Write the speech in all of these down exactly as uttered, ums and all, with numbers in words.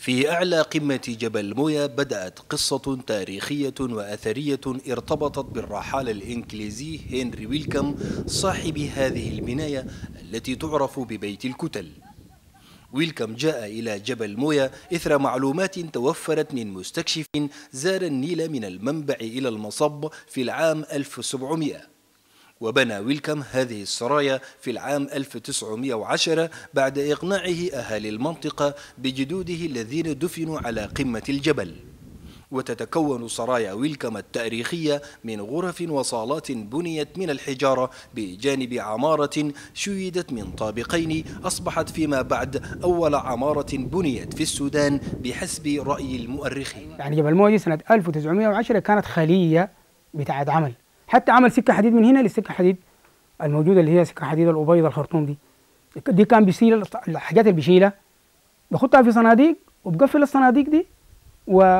في أعلى قمة جبل مويا بدأت قصة تاريخية وأثرية ارتبطت بالرحالة الإنجليزي هنري ويلكم صاحب هذه البناية التي تعرف ببيت الكتل. ويلكم جاء إلى جبل مويا إثر معلومات توفرت من مستكشف زار النيل من المنبع إلى المصب في العام ألف وسبعمائة، وبنى ويلكم هذه السرايا في العام ألف وتسعمائة وعشرة بعد إقناعه أهالي المنطقة بجدوده الذين دفنوا على قمة الجبل. وتتكون سرايا ويلكم التاريخية من غرف وصالات بنيت من الحجارة بجانب عمارة شيدت من طابقين أصبحت فيما بعد أول عمارة بنيت في السودان بحسب رأي المؤرخين. يعني جبل مويا سنة ألف وتسعمائة وعشرة كانت خلية بتاعت عمل، حتى عمل سكة حديد من هنا للسكة حديد الموجودة اللي هي سكة حديد الأبيض الخرطوم دي دي كان بيشيل الحاجات اللي بيشيلها بيحطها في صناديق وبقفل الصناديق دي و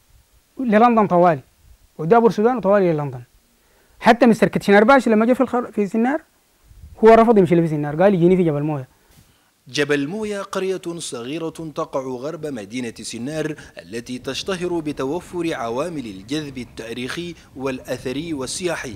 للندن طوالي ودابر السودان وطوالي للندن. حتى مستر كتشنار باش لما جاء في الخر... في سنار هو رفض يمشي في سنار، قال يجيني في جبل مويا. جبل مويا قرية صغيرة تقع غرب مدينة سنار التي تشتهر بتوفر عوامل الجذب التاريخي والأثري والسياحي،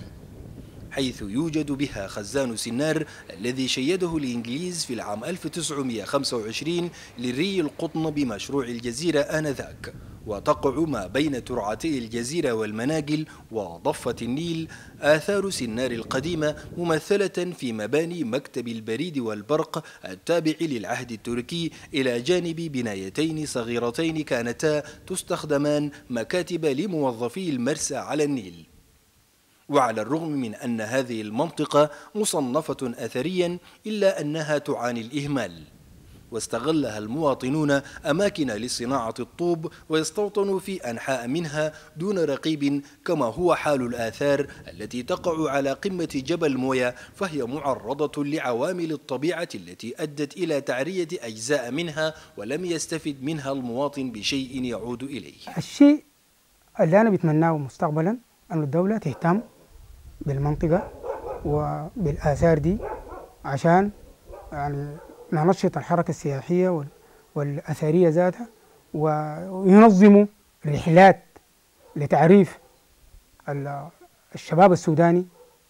حيث يوجد بها خزان سنار الذي شيده الإنجليز في العام ألف وتسعمائة وخمسة وعشرين لري القطن بمشروع الجزيرة آنذاك، وتقع ما بين ترعتي الجزيرة والمناجل وضفة النيل آثار سنار القديمة ممثلة في مباني مكتب البريد والبرق التابع للعهد التركي إلى جانب بنايتين صغيرتين كانتا تستخدمان مكاتب لموظفي المرسى على النيل. وعلى الرغم من أن هذه المنطقة مصنفة أثريا إلا أنها تعاني الإهمال، واستغلها المواطنون أماكن لصناعة الطوب ويستوطنوا في أنحاء منها دون رقيب، كما هو حال الآثار التي تقع على قمة جبل مويا، فهي معرضة لعوامل الطبيعة التي أدت إلى تعرية أجزاء منها ولم يستفد منها المواطن بشيء يعود إليه. الشيء اللي أنا بتمناه مستقبلا أن الدولة تهتم بالمنطقة وبالآثار دي عشان يعني ننشط الحركة السياحية والأثرية ذاتها، وينظموا رحلات لتعريف الشباب السوداني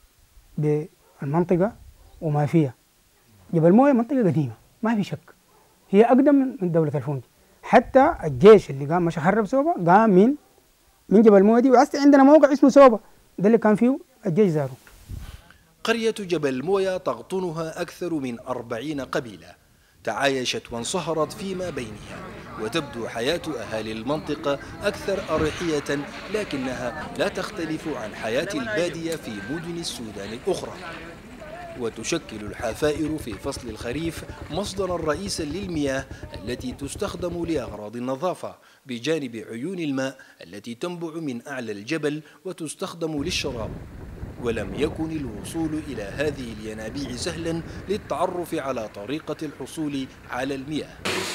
بالمنطقة وما فيها. جبل مويا منطقة قديمة ما في شك، هي أقدم من دولة الفونج، حتى الجيش اللي قام مشى خرب سوبا قام من من جبل مويا دي، وعست عندنا موقع اسمه سوبا ده اللي كان فيه الجيش زاره. قرية جبل مويا تغطنها أكثر من أربعين قبيلة تعايشت وانصهرت فيما بينها، وتبدو حياة أهالي المنطقة أكثر أريحية، لكنها لا تختلف عن حياة البادية في مدن السودان الأخرى. وتشكل الحفائر في فصل الخريف مصدرا رئيسا للمياه التي تستخدم لأغراض النظافة، بجانب عيون الماء التي تنبع من أعلى الجبل وتستخدم للشراب. ولم يكن الوصول إلى هذه الينابيع سهلا للتعرف على طريقة الحصول على المياه.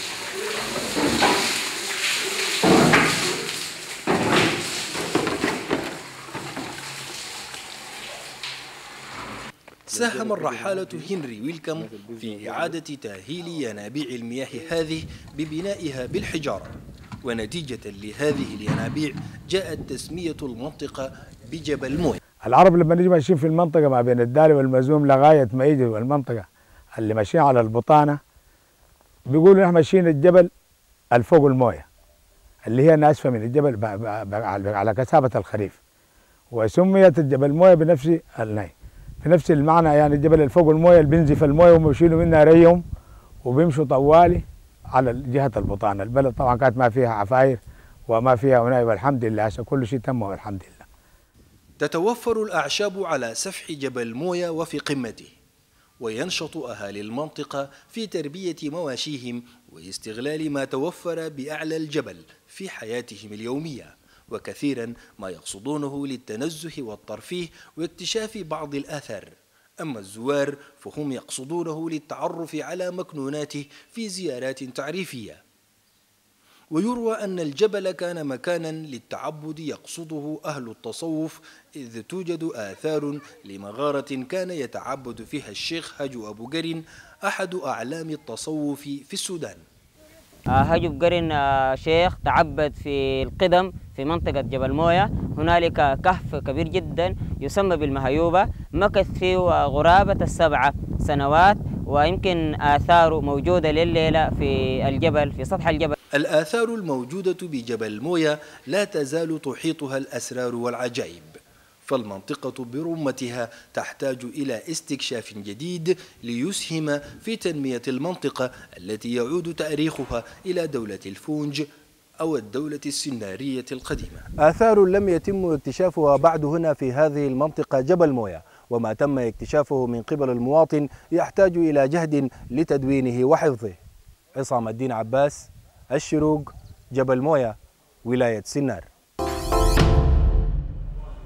ساهم الرحالة هنري ويلكم في إعادة تأهيل ينابيع المياه هذه ببنائها بالحجارة، ونتيجة لهذه الينابيع جاءت تسمية المنطقة بجبل مويا. العرب لما نجي ماشيين في المنطقة ما بين الدالي والمزوم لغاية ما يجوا المنطقة اللي ماشيين على البطانة بيقولوا نحن ماشيين الجبل الفوق الموية اللي هي ناشفة من الجبل على كثافة الخريف، وسميت الجبل مويا بنفس الناي في نفس المعنى، يعني الجبل الفوق الموية اللي بينزف الموية وبيشيلوا منها ريهم وبيمشوا طوالي على جهة البطانة. البلد طبعا كانت ما فيها عفاير وما فيها وناي، والحمد لله عشان كل شيء تم والحمد لله. تتوفر الأعشاب على سفح جبل مويا وفي قمته، وينشط أهالي المنطقة في تربية مواشيهم واستغلال ما توفر بأعلى الجبل في حياتهم اليومية، وكثيرا ما يقصدونه للتنزه والترفيه واكتشاف بعض الآثار. أما الزوار فهم يقصدونه للتعرف على مكنوناته في زيارات تعريفية. ويروى أن الجبل كان مكانا للتعبد يقصده أهل التصوف، إذ توجد آثار لمغارة كان يتعبد فيها الشيخ هاجو أبو قرن أحد أعلام التصوف في السودان. هجب قرن شيخ تعبد في القدم في منطقة جبل موية. هنالك كهف كبير جدا يسمى بالمهيوبة، مكث فيه غرابة السبعة سنوات، ويمكن آثاره موجودة لليلة في الجبل في سطح الجبل. الآثار الموجودة بجبل موية لا تزال تحيطها الأسرار والعجائب، فالمنطقة برمتها تحتاج إلى استكشاف جديد ليسهم في تنمية المنطقة التي يعود تاريخها إلى دولة الفونج أو الدولة السنارية القديمة. آثار لم يتم اكتشافها بعد هنا في هذه المنطقة جبل موية، وما تم اكتشافه من قبل المواطن يحتاج إلى جهد لتدوينه وحفظه. عصام الدين عباس، الشروق، جبل موية، ولاية سنار.